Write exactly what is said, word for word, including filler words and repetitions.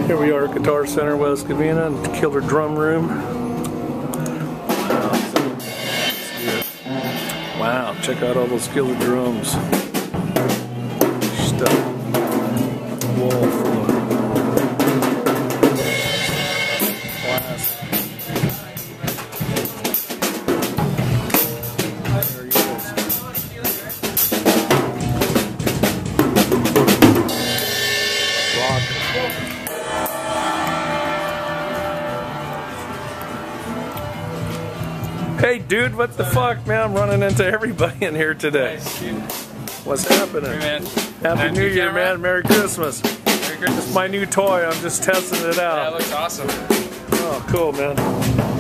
Here we are at Guitar Center, West Covina, and Killer Drum Room. Wow, check out all those killer drums. Stuff. Wall full of glass. There he goes. Rock. Hey dude, what the fuck, man? I'm running into everybody in here today. What's happening? Hey, man. Happy New Year, camera? man. Merry Christmas. Merry Christmas. It's my new toy. I'm just testing it out. Yeah, it looks awesome. Oh, cool, man.